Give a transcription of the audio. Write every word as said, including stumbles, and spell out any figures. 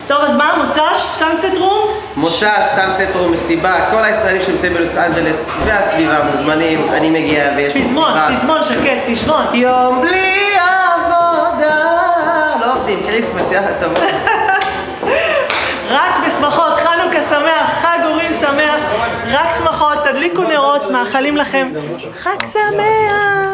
טוב, אז מה? מוצ"ש? סאנסט רום? מוצ"ש, סאנסט רום, מסיבה, כל הישראלים שנמצאים בלוס אנג'לס והסביבה מוזמנים, אני מגיע ויש פה סיבה. פזמון, פזמון שקט, פזמון. יום בלי עבודה, לא עובדים, קריסמס, יאללה, תבוא. רק בשמחות, חנוכה שמח, חג אורים שמח, רק שמחות, תדליקו נרות, מאחלים לכם חג שמח.